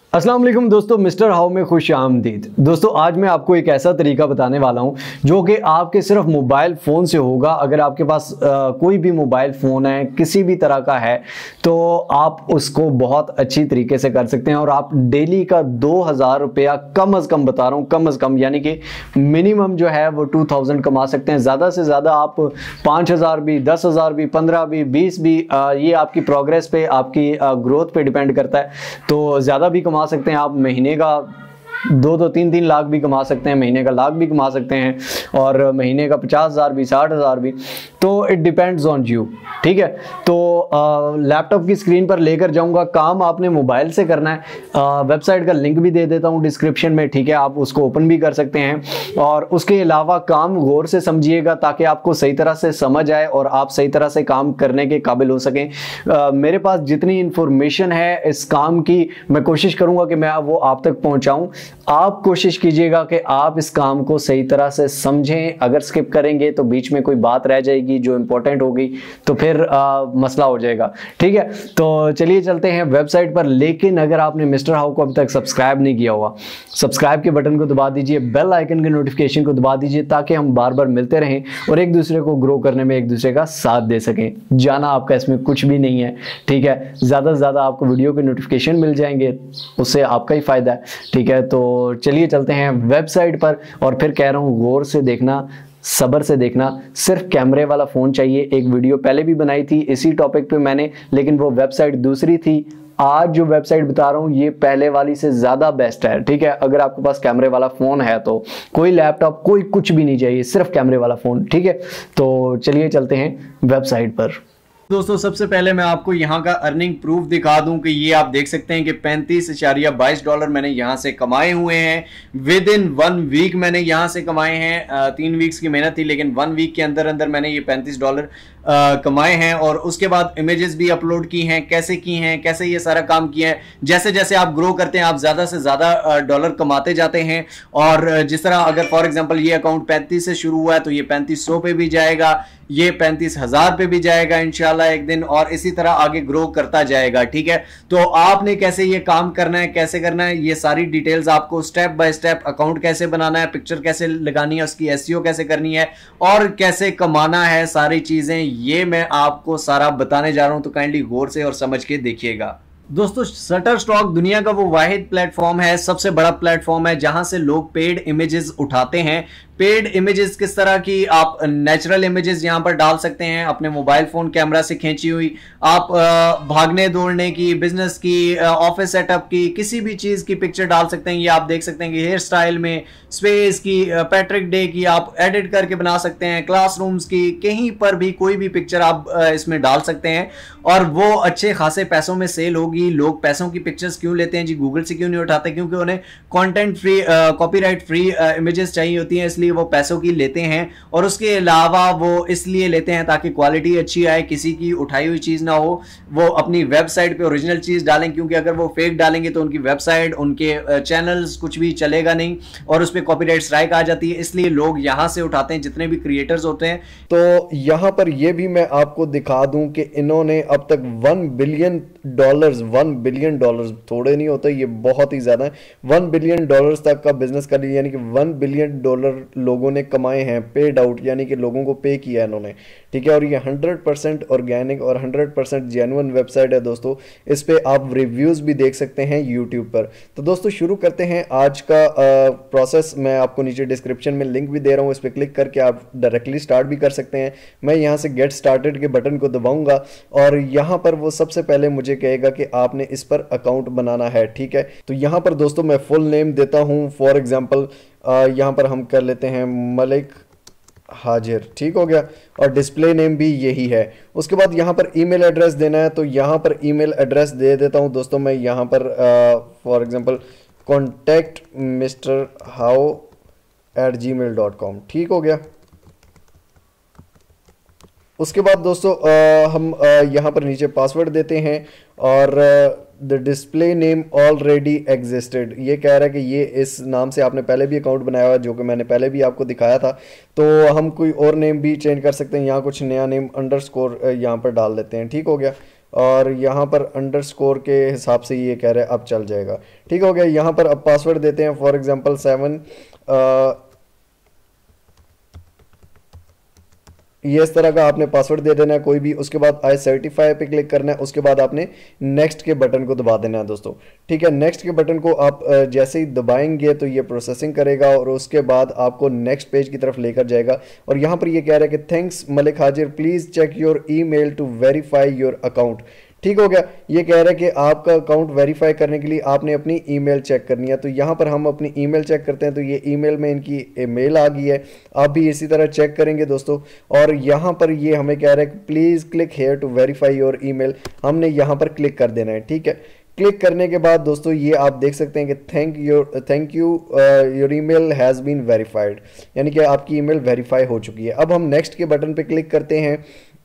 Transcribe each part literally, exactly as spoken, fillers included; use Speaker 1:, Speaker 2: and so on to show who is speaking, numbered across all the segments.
Speaker 1: अस्सलाम वालेकुम दोस्तों, मिस्टर हाउ में खुश आमदीद। दोस्तों आज मैं आपको एक ऐसा तरीका बताने वाला हूं जो कि आपके सिर्फ मोबाइल फ़ोन से होगा। अगर आपके पास आ, कोई भी मोबाइल फ़ोन है किसी भी तरह का है तो आप उसको बहुत अच्छी तरीके से कर सकते हैं और आप डेली का दो हज़ार रुपया कम अज़ कम बता रहा हूँ, कम अज़ कम यानी कि मिनिमम जो है वो टू थाउजेंड कमा सकते हैं। ज़्यादा से ज़्यादा आप पाँच हज़ार भी, दस हज़ार भी, पंद्रह भी, बीस भी, आ, ये आपकी प्रोग्रेस पे, आपकी ग्रोथ पे डिपेंड करता है। तो ज़्यादा भी कमा सकते हैं आप, महीने का दो दो तीन तीन लाख भी कमा सकते हैं, महीने का लाख भी कमा सकते हैं और महीने का पचास हज़ार भी, साठ हज़ार भी। तो इट डिपेंड्स ऑन यू, ठीक है। तो लैपटॉप की स्क्रीन पर लेकर जाऊंगा, काम आपने मोबाइल से करना है। वेबसाइट का लिंक भी दे देता हूं डिस्क्रिप्शन में, ठीक है, आप उसको ओपन भी कर सकते हैं। और उसके अलावा काम गौर से समझिएगा ताकि आपको सही तरह से समझ आए और आप सही तरह से काम करने के काबिल हो सकें। uh, मेरे पास जितनी इंफॉर्मेशन है इस काम की, मैं कोशिश करूंगा कि मैं वो आप तक पहुंचाऊं। आप कोशिश कीजिएगा कि आप इस काम को सही तरह से समझें। अगर स्किप करेंगे तो बीच में कोई बात रह जाएगी जो इंपॉर्टेंट होगी, तो फिर आ, मसला हो जाएगा, ठीक है। तो चलिए चलते हैं वेबसाइट पर। लेकिन अगर आपने मिस्टर हाउ को अब तक सब्सक्राइब नहीं किया हुआ, सब्सक्राइब के बटन को दबा दीजिए, बेल आइकन के नोटिफिकेशन को दबा दीजिए ताकि हम बार बार मिलते रहें और एक दूसरे को ग्रो करने में एक दूसरे का साथ दे सकें। जाना आपका इसमें कुछ भी नहीं है, ठीक है। ज़्यादा से ज़्यादा आपको वीडियो के नोटिफिकेशन मिल जाएंगे, उससे आपका ही फ़ायदा है, ठीक है। तो चलिए चलते हैं वेबसाइट पर। और फिर कह रहा हूँ गौर से देखना, सब्र से देखना। सिर्फ कैमरे वाला फ़ोन चाहिए। एक वीडियो पहले भी बनाई थी इसी टॉपिक पे मैंने, लेकिन वो वेबसाइट दूसरी थी। आज जो वेबसाइट बता रहा हूँ ये पहले वाली से ज़्यादा बेस्ट है, ठीक है। अगर आपके पास कैमरे वाला फ़ोन है तो कोई लैपटॉप, कोई कुछ भी नहीं चाहिए, सिर्फ कैमरे वाला फ़ोन, ठीक है। तो चलिए चलते हैं वेबसाइट पर। दोस्तों सबसे पहले मैं आपको यहाँ का अर्निंग प्रूफ दिखा दूं कि ये आप देख सकते हैं कि पैंतीस इशारिया बाईस डॉलर मैंने यहाँ से कमाए हुए हैं। विद इन वन वीक मैंने यहाँ से कमाए हैं। तीन वीक्स की मेहनत थी लेकिन वन वीक के अंदर अंदर मैंने ये पैंतीस डॉलर कमाए हैं। और उसके बाद इमेजेस भी अपलोड की हैं। कैसे की हैं, कैसे ये सारा काम किया है। जैसे जैसे आप ग्रो करते हैं आप ज़्यादा से ज़्यादा डॉलर कमाते जाते हैं। और जिस तरह अगर फॉर एग्जाम्पल ये अकाउंट पैंतीस से शुरू हुआ है तो ये पैंतीस सौ पे भी जाएगा, ये पैंतीस हजार पे भी जाएगा इंशाल्लाह एक दिन, और इसी तरह आगे ग्रो करता जाएगा, ठीक है। तो आपने कैसे ये काम करना है, कैसे करना है, ये सारी डिटेल्स आपको स्टेप बाय स्टेप, अकाउंट कैसे बनाना है, पिक्चर कैसे लगानी है, उसकी एसईओ कैसे करनी है और कैसे कमाना है, सारी चीजें ये मैं आपको सारा बताने जा रहा हूं। तो काइंडली गौर से और समझ के देखिएगा। दोस्तों शटरस्टॉक दुनिया का वो वाहिद प्लेटफॉर्म है, सबसे बड़ा प्लेटफॉर्म है जहां से लोग पेड इमेजेस उठाते हैं। पेड इमेजेस किस तरह की, आप नेचुरल इमेजेस यहां पर डाल सकते हैं अपने मोबाइल फोन कैमरा से खींची हुई। आप भागने दौड़ने की, बिजनेस की, ऑफिस सेटअप की, किसी भी चीज की पिक्चर डाल सकते हैं। ये आप देख सकते हैं कि हेयर स्टाइल में, स्पेस की, पैट्रिक डे की आप एडिट करके बना सकते हैं। क्लासरूम्स की, कहीं पर भी कोई भी पिक्चर आप इसमें डाल सकते हैं और वो अच्छे खासे पैसों में सेल होगी। लोग पैसों की पिक्चर्स क्यों लेते हैं जी, गूगल से क्यों नहीं उठाते? क्योंकि उन्हें content free, copyright free images चाहिए होती हैं, इसलिए वो पैसों की लेते हैं। और उसके अलावा वो इसलिए लेते हैं ताकि क्वालिटी अच्छी आए, किसी की उठाई हुई चीज ना हो, वो अपनी वेबसाइट पे ओरिजिनल चीज डालें। क्योंकि अगर वो फेक डालेंगे तो उनकी वेबसाइट, उनके चैनल्स कुछ भी चलेगा नहीं और उस पर कॉपीराइट स्ट्राइक आ जाती है। इसलिए लोग यहां से उठाते हैं जितने भी क्रिएटर्स होते हैं।
Speaker 2: तो यहां पर यह भी मैं आपको दिखा दूं कि इन्होंने अब तक one billion dollars, one billion dollars थोड़े नहीं होते, ये बहुत ही ज्यादा है। वन बिलियन डॉलर्स तक का बिजनेस कर लिया, यानी कि वन बिलियन डॉलर लोगों ने कमाए हैं पेड आउट, यानी कि लोगों को पे किया है इन्होंने, ठीक है। और ये हंड्रेड परसेंट ऑर्गेनिक और हंड्रेड परसेंट जेन्युइन वेबसाइट है दोस्तों। इस पे आप रिव्यूज भी देख सकते हैं यूट्यूब पर। तो दोस्तों शुरू करते हैं आज का प्रोसेस। मैं आपको नीचे डिस्क्रिप्शन में लिंक भी दे रहा हूँ, इस पर क्लिक करके आप डायरेक्टली स्टार्ट भी कर सकते हैं। मैं यहाँ से गेट स्टार्टेड के बटन को दबाऊंगा और यहाँ पर वो सबसे पहले मुझे कहेगा कि आपने इस पर अकाउंट बनाना है, ठीक है। तो यहाँ पर दोस्तों मैं फुल नेम देता हूँ। फॉर एग्जाम्पल यहाँ पर हम कर लेते हैं मलिक हाजिर, ठीक हो गया। और डिस्प्ले नेम भी यही है। उसके बाद यहाँ पर ईमेल एड्रेस देना है, तो यहाँ पर ईमेल एड्रेस दे देता हूँ दोस्तों मैं यहाँ पर for example contact mister how at Gmail dot com, ठीक हो गया। उसके बाद दोस्तों आ, हम आ, यहाँ पर नीचे पासवर्ड देते हैं और the display name already existed, ये कह रहा है कि ये इस नाम से आपने पहले भी अकाउंट बनाया हुआ, जो कि मैंने पहले भी आपको दिखाया था। तो हम कोई और नेम भी चेंज कर सकते हैं, यहाँ कुछ नया नेम अंडरस्कोर यहाँ पर डाल देते हैं, ठीक हो गया। और यहाँ पर अंडरस्कोर के हिसाब से ये कह रहे हैं अब चल जाएगा। ठीक हो गया। यहाँ पर अब पासवर्ड देते हैं, फॉर एग्जांपल सेवन, ये इस तरह का आपने पासवर्ड दे देना है कोई भी। उसके बाद आई सर्टिफाई पे क्लिक करना है, उसके बाद आपने नेक्स्ट के बटन को दबा देना है दोस्तों। ठीक है, नेक्स्ट के बटन को आप जैसे ही दबाएंगे तो ये प्रोसेसिंग करेगा और उसके बाद आपको नेक्स्ट पेज की तरफ लेकर जाएगा। और यहाँ पर ये कह रहा है कि thanks Malik Hazir, please check your email to verify your account. ठीक हो गया। ये कह रहा है कि आपका अकाउंट वेरीफाई करने के लिए आपने अपनी ईमेल चेक करनी है। तो यहाँ पर हम अपनी ईमेल चेक करते हैं, तो ये ईमेल में इनकी मेल आ गई है। आप भी इसी तरह चेक करेंगे दोस्तों। और यहाँ पर ये हमें कह रहा है कि please click here to verify your email, हमने यहाँ पर क्लिक कर देना है। ठीक है, क्लिक करने के बाद दोस्तों ये आप देख सकते हैं कि thank your thank you your email has been verified, यानी कि आपकी ईमेल वेरीफाई हो चुकी है। अब हम नेक्स्ट के बटन पे क्लिक करते हैं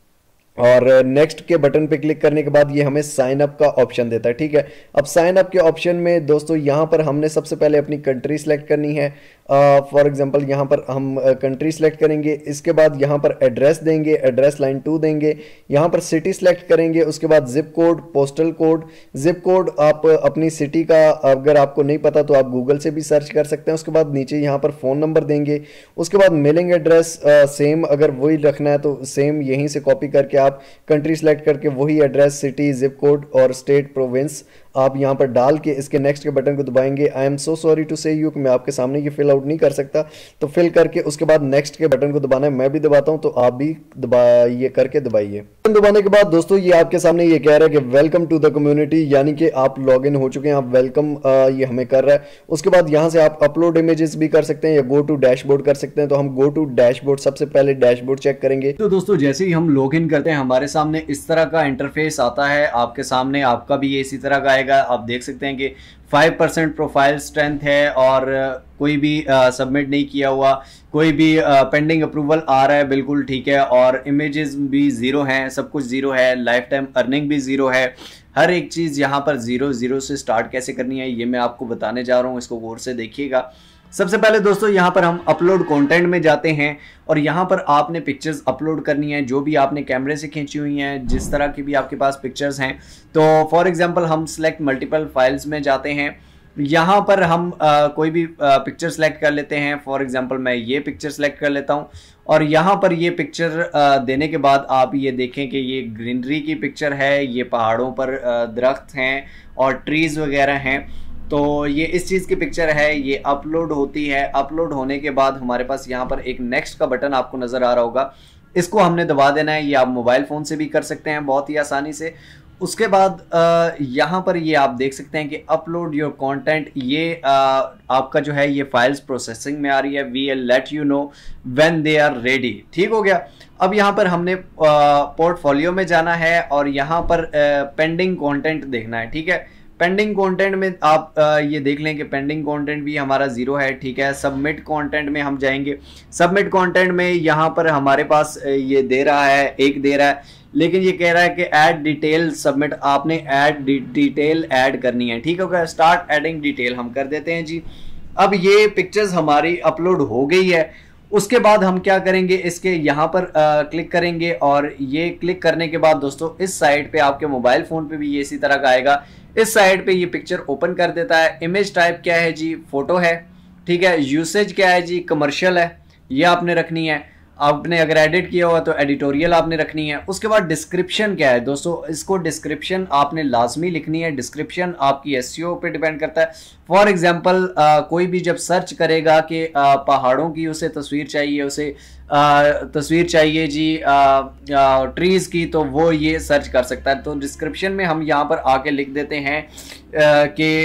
Speaker 2: और नेक्स्ट के बटन पे क्लिक करने के बाद ये हमें साइन अप का ऑप्शन देता है। ठीक है, अब साइन अप के ऑप्शन में दोस्तों यहाँ पर हमने सबसे पहले अपनी कंट्री सेलेक्ट करनी है। फॉर एग्जांपल यहाँ पर हम कंट्री uh, सेलेक्ट करेंगे, इसके बाद यहाँ पर एड्रेस देंगे, एड्रेस लाइन टू देंगे, यहाँ पर सिटी सेलेक्ट करेंगे, उसके बाद zip code, postal code. Zip code आप अपनी सिटी का अगर आपको नहीं पता तो आप गूगल से भी सर्च कर सकते हैं। उसके बाद नीचे यहाँ पर फ़ोन नंबर देंगे, उसके बाद मेलिंग एड्रेस सेम अगर वही रखना है तो सेम यहीं से कॉपी करके आप कंट्री सेलेक्ट करके वही एड्रेस, सिटी, जिप कोड और स्टेट, प्रोविंस आप यहाँ पर डाल के इसके नेक्स्ट के बटन को दबाएंगे। I am so sorry to say you कि मैं आपके सामने ये फिल आउट नहीं कर सकता, तो फिल करके उसके बाद नेक्स्ट के बटन को दबाना है। मैं भी दबाता हूँ तो आप भी दबा ये करके दबाइए। दबाने के बाद दोस्तों ये आपके सामने ये कह रहा है कि वेलकम टू द कम्युनिटी, यानी कि आप लॉग इन हो चुके हैं, आप वेलकम ये हमें कर रहा है। उसके बाद यहाँ से आप अपलोड इमेजेस भी कर सकते हैं या गो टू डैशबोर्ड कर सकते हैं। तो हम गो टू डैशबोर्ड, सबसे पहले डैशबोर्ड चेक करेंगे।
Speaker 1: तो दोस्तों जैसे ही हम लॉग इन करते हैं हमारे सामने इस तरह का इंटरफेस आता है। आपके सामने आपका भी ये इसी तरह का आएगा। आप देख सकते हैं कि फाइव परसेंट प्रोफाइल स्ट्रेंथ है और कोई भी सबमिट नहीं किया हुआ, कोई भी पेंडिंग अप्रूवल आ रहा है, बिल्कुल ठीक है। और इमेजेस भी ज़ीरो हैं, सब कुछ ज़ीरो है, लाइफ टाइम अर्निंग भी ज़ीरो है, हर एक चीज़ यहाँ पर ज़ीरो ज़ीरो से स्टार्ट कैसे करनी है ये मैं आपको बताने जा रहा हूँ, इसको गौर से देखिएगा। सबसे पहले दोस्तों यहाँ पर हम अपलोड कंटेंट में जाते हैं और यहाँ पर आपने पिक्चर्स अपलोड करनी है जो भी आपने कैमरे से खींची हुई हैं, जिस तरह की भी आपके पास पिक्चर्स हैं। तो फॉर एग्जांपल हम सिलेक्ट मल्टीपल फाइल्स में जाते हैं, यहाँ पर हम आ, कोई भी पिक्चर सेलेक्ट कर लेते हैं। फॉर एग्जांपल मैं ये पिक्चर सेलेक्ट कर लेता हूँ और यहाँ पर ये पिक्चर आ, देने के बाद आप ये देखें कि ये ग्रीनरी की पिक्चर है, ये पहाड़ों पर आ, दरख्त हैं और ट्रीज़ वगैरह हैं। तो ये इस चीज़ की पिक्चर है, ये अपलोड होती है। अपलोड होने के बाद हमारे पास यहाँ पर एक नेक्स्ट का बटन आपको नज़र आ रहा होगा, इसको हमने दबा देना है। ये आप मोबाइल फ़ोन से भी कर सकते हैं बहुत ही आसानी से। उसके बाद यहाँ पर ये आप देख सकते हैं कि अपलोड योर कंटेंट, ये आ, आपका जो है ये फाइल्स प्रोसेसिंग में आ रही है। We will let you know when they are ready. ठीक हो गया। अब यहाँ पर हमने पोर्टफोलियो में जाना है और यहाँ पर पेंडिंग कंटेंट देखना है। ठीक है, पेंडिंग कंटेंट में आप आ, ये देख लें कि पेंडिंग कंटेंट भी हमारा जीरो है। ठीक है, सबमिट कंटेंट में हम जाएंगे। सबमिट कंटेंट में यहाँ पर हमारे पास ये दे रहा है, एक दे रहा है, लेकिन ये कह रहा है कि ऐड डिटेल सबमिट, आपने ऐड डिटेल ऐड करनी है। ठीक है, स्टार्ट एडिंग डिटेल हम कर देते हैं जी। अब ये पिक्चर्स हमारी अपलोड हो गई है। उसके बाद हम क्या करेंगे, इसके यहाँ पर आ, क्लिक करेंगे और ये क्लिक करने के बाद दोस्तों इस साइड पे आपके मोबाइल फ़ोन पे भी ये इसी तरह का आएगा। इस साइड पे ये पिक्चर ओपन कर देता है। इमेज टाइप क्या है जी, फोटो है। ठीक है, यूसेज क्या है जी, कमर्शियल है, ये आपने रखनी है। आपने अगर एडिट किया हुआ तो एडिटोरियल आपने रखनी है। उसके बाद डिस्क्रिप्शन क्या है दोस्तों, इसको डिस्क्रिप्शन आपने लाजमी लिखनी है। डिस्क्रिप्शन आपकी एसईओ पे डिपेंड करता है। फॉर एग्जांपल कोई भी जब सर्च करेगा कि आ, पहाड़ों की उसे तस्वीर चाहिए, उसे आ, तस्वीर चाहिए जी ट्रीज़ की, तो वो ये सर्च कर सकता है। तो डिस्क्रिप्शन में हम यहाँ पर आके लिख देते हैं कि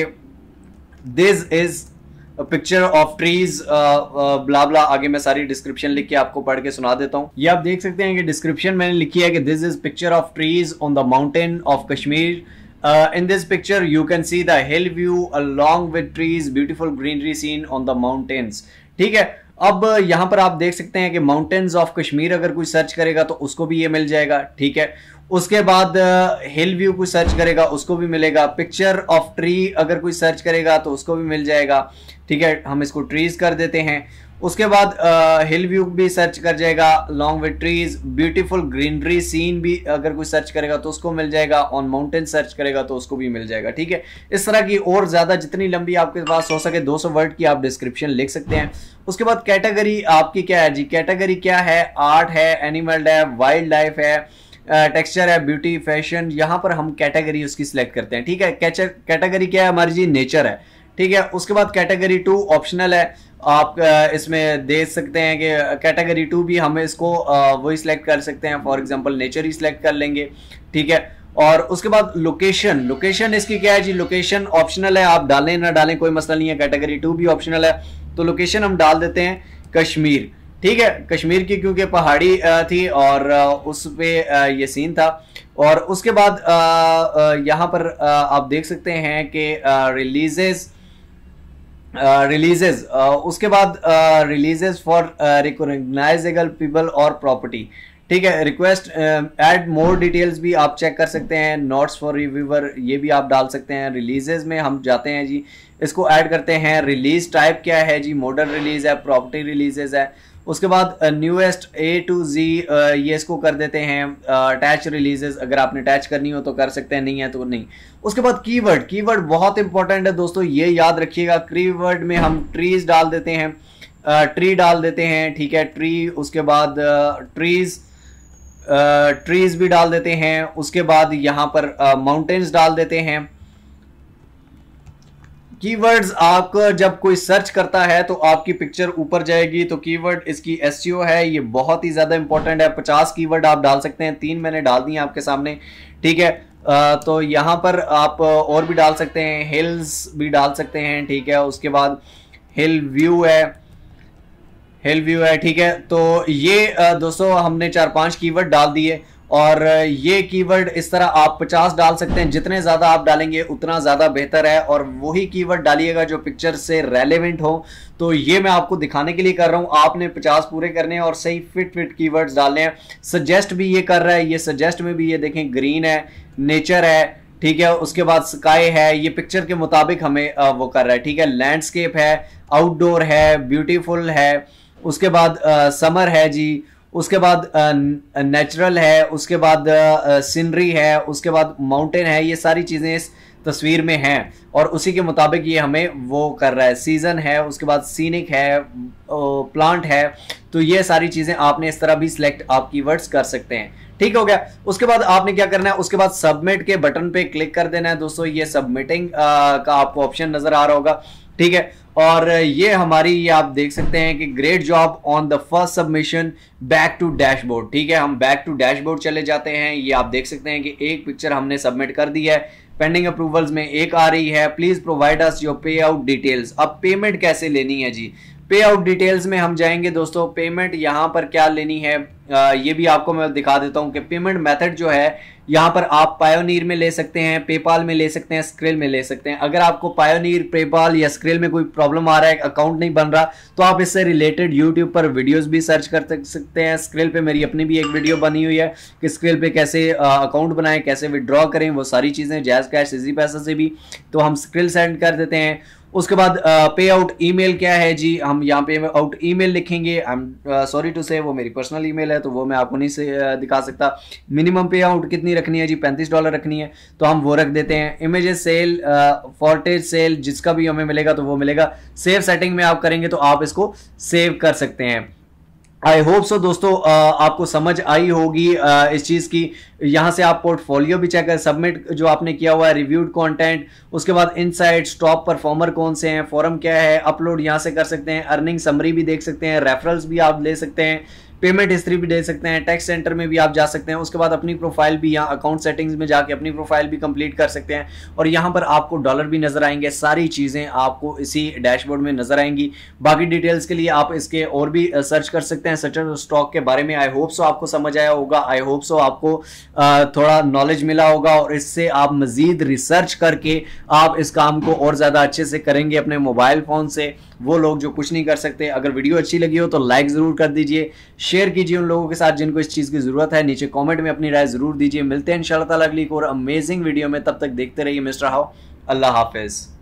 Speaker 1: this is picture of trees blah blah. आगे मैं सारी डिस्क्रिप्शन लिख के आपको पढ़ के सुना देता हूँ। ये आप देख सकते हैं कि डिस्क्रिप्शन मैंने लिखी है कि this is picture of trees on the mountain of Kashmir. In this picture you can see the hill view along with trees, beautiful greenery scene on the mountains. ठीक है, अब यहाँ पर आप देख सकते हैं कि माउंटेन्स ऑफ कश्मीर अगर कोई सर्च करेगा तो उसको भी ये मिल जाएगा। ठीक है, उसके बाद हिल व्यू कोई सर्च करेगा उसको भी मिलेगा। पिक्चर ऑफ ट्री अगर कोई सर्च करेगा तो उसको भी मिल जाएगा। ठीक है, हम इसको ट्रीज कर देते हैं। उसके बाद हिल व्यू भी सर्च कर जाएगा, long with trees, beautiful greenery scene भी अगर कोई सर्च करेगा तो उसको मिल जाएगा, ऑन माउंटेन सर्च करेगा तो उसको भी मिल जाएगा। ठीक है, इस तरह की और ज्यादा जितनी लंबी आपके पास हो सके दो सौ वर्ड की आप डिस्क्रिप्शन लिख सकते हैं। उसके बाद कैटेगरी आपकी क्या है जी, कैटेगरी क्या है, आर्ट है, एनिमल है, वाइल्ड लाइफ है, टेक्सचर है, ब्यूटी, फैशन, यहाँ पर हम कैटेगरी उसकी सिलेक्ट करते हैं। ठीक है, कैटेगरी क्या है हमारी जी, नेचर है। ठीक है, उसके बाद कैटेगरी टू ऑप्शनल है, आप इसमें देख सकते हैं कि कैटेगरी टू भी हम इसको वही सिलेक्ट कर सकते हैं, फॉर एग्जांपल नेचर ही सिलेक्ट कर लेंगे। ठीक है, और उसके बाद लोकेशन, लोकेशन इसकी क्या है जी, लोकेशन ऑप्शनल है, आप डालें ना डालें कोई मसला नहीं है, कैटेगरी टू भी ऑप्शनल है, तो लोकेशन हम डाल देते हैं कश्मीर। ठीक है, कश्मीर की क्योंकि पहाड़ी थी और उस पे ये सीन था। और उसके बाद यहाँ पर आप देख सकते हैं कि रिलीजेस रिलीजेस उसके बाद रिलीजेस फॉर रिकॉग्नाइजेबल पीपल और प्रॉपर्टी। ठीक है, रिक्वेस्ट ऐड मोर डिटेल्स भी आप चेक कर सकते हैं, नोट्स फॉर रिव्यूअर ये भी आप डाल सकते हैं। रिलीजेस में हम जाते हैं जी, इसको ऐड करते हैं। रिलीज टाइप क्या है जी, मॉडर्न रिलीज है, प्रॉपर्टी रिलीजेस है। उसके बाद न्यूएस्ट ए टू जी ये इसको कर देते हैं। अटैच रिलीजेस अगर आपने अटैच करनी हो तो कर सकते हैं, नहीं है तो नहीं। उसके बाद कीवर्ड, कीवर्ड बहुत इंपॉर्टेंट है दोस्तों, ये याद रखिएगा। कीवर्ड में हम ट्रीज डाल देते हैं, ट्री uh, डाल देते हैं। ठीक है, ट्री, उसके बाद ट्रीज ट्रीज भी डाल देते हैं। उसके बाद यहाँ पर माउंटेन्स uh, डाल देते हैं। कीवर्ड्स आपको जब कोई सर्च करता है तो आपकी पिक्चर ऊपर जाएगी, तो कीवर्ड इसकी एसईओ है, ये बहुत ही ज्यादा इंपॉर्टेंट है। पचास कीवर्ड आप डाल सकते हैं, तीन मैंने डाल दिए आपके सामने। ठीक है, आ, तो यहाँ पर आप और भी डाल सकते हैं, हिल्स भी डाल सकते हैं। ठीक है, उसके बाद हिल व्यू है, हिल व्यू है। ठीक है, तो ये दोस्तों हमने चार पांच कीवर्ड डाल दिए और ये कीवर्ड इस तरह आप पचास डाल सकते हैं, जितने ज्यादा आप डालेंगे उतना ज्यादा बेहतर है। और वही कीवर्ड डालिएगा जो पिक्चर से रेलेवेंट हो। तो ये मैं आपको दिखाने के लिए कर रहा हूं, आपने पचास पूरे करने हैं और सही फिट फिट कीवर्ड्स डालने हैं। सजेस्ट भी ये कर रहा है, ये सजेस्ट में भी ये देखें ग्रीन है, नेचर है। ठीक है, उसके बाद स्काई है, ये पिक्चर के मुताबिक हमें वो कर रहा है। ठीक है, लैंडस्केप है, आउटडोर है, ब्यूटीफुल है, उसके बाद समर है जी, उसके बाद नेचुरल है, उसके बाद सीनरी है, उसके बाद माउंटेन है। ये सारी चीजें इस तस्वीर में हैं और उसी के मुताबिक ये हमें वो कर रहा है। सीजन है, उसके बाद सीनिक है, प्लांट है। तो ये सारी चीजें आपने इस तरह भी सिलेक्ट आप कीवर्ड्स कर सकते हैं। ठीक हो गया, उसके बाद आपने क्या करना है, उसके बाद सबमिट के बटन पे क्लिक कर देना है। दोस्तों ये सबमिटिंग का आपको ऑप्शन नजर आ रहा होगा। ठीक है, और ये हमारी ये आप देख सकते हैं कि great job on the first submission, back to dashboard. ठीक है, हम बैक टू डैशबोर्ड चले जाते हैं। ये आप देख सकते हैं कि एक पिक्चर हमने सबमिट कर दी है, पेंडिंग अप्रूवल्स में एक आ रही है, please provide us your payout details. अब पेमेंट कैसे लेनी है जी, पे आउट डिटेल्स में हम जाएंगे दोस्तों। पेमेंट यहाँ पर क्या लेनी है आ, ये भी आपको मैं दिखा देता हूँ कि पेमेंट मेथड जो है यहाँ पर आप पायोनीर में ले सकते हैं, पेपाल में ले सकते हैं, स्क्रिल में ले सकते हैं। अगर आपको पायोनीर, पेपाल या स्क्रिल में कोई प्रॉब्लम आ रहा है, अकाउंट नहीं बन रहा, तो आप इससे रिलेटेड यूट्यूब पर वीडियोस भी सर्च कर सकते हैं। स्क्रिल पे मेरी अपनी भी एक वीडियो बनी हुई है कि स्क्रिल पे कैसे अकाउंट बनाएं, कैसे विड्रॉ करें, वो सारी चीजें जैज़ कैश, इजी पैसा से भी। तो हम स्क्रिल सेंड कर देते हैं। उसके बाद पे आउट ईमेल क्या है जी, हम यहाँ पे आउट ईमेल लिखेंगे। आई एम सॉरी टू से वो मेरी पर्सनल ईमेल है तो वो मैं आपको नहीं से uh, दिखा सकता। मिनिमम पे आउट कितनी रखनी है जी, पैंतीस डॉलर रखनी है, तो हम वो रख देते हैं। इमेजेस सेल, फॉर्टेज सेल, जिसका भी हमें मिलेगा तो वो मिलेगा। सेव सेटिंग में आप करेंगे तो आप इसको सेव कर सकते हैं। आई होप सो दोस्तों आपको समझ आई होगी इस चीज की। यहां से आप पोर्टफोलियो भी चेक कर, सबमिट जो आपने किया हुआ है, रिव्यूड कंटेंट, उसके बाद इनसाइट्स, टॉप परफॉर्मर कौन से हैं, फॉरम क्या है, अपलोड यहां से कर सकते हैं, अर्निंग समरी भी देख सकते हैं, रेफरल्स भी आप ले सकते हैं, पेमेंट हिस्ट्री भी दे सकते हैं, टैक्स सेंटर में भी आप जा सकते हैं। उसके बाद अपनी प्रोफाइल भी यहाँ अकाउंट सेटिंग्स में जाके अपनी प्रोफाइल भी कंप्लीट कर सकते हैं और यहाँ पर आपको डॉलर भी नजर आएंगे। सारी चीजें आपको इसी डैशबोर्ड में नजर आएंगी। बाकी डिटेल्स के लिए आप इसके और भी सर्च कर सकते हैं सटर स्टॉक के बारे में। आई होप सो आपको समझ आया होगा, आई होप सो आपको थोड़ा नॉलेज मिला होगा और इससे आप मजीद रिसर्च करके आप इस काम को और ज्यादा अच्छे से करेंगे अपने मोबाइल फोन से, वो लोग जो कुछ नहीं कर सकते। अगर वीडियो अच्छी लगी हो तो लाइक जरूर कर दीजिए, शेयर कीजिए उन लोगों के साथ जिनको इस चीज की जरूरत है। नीचे कमेंट में अपनी राय जरूर दीजिए। मिलते हैं इंशाल्लाह ताला अगली एक और अमेजिंग वीडियो में, तब तक देखते रहिए मिस्टर हाउ। Allah Hafiz.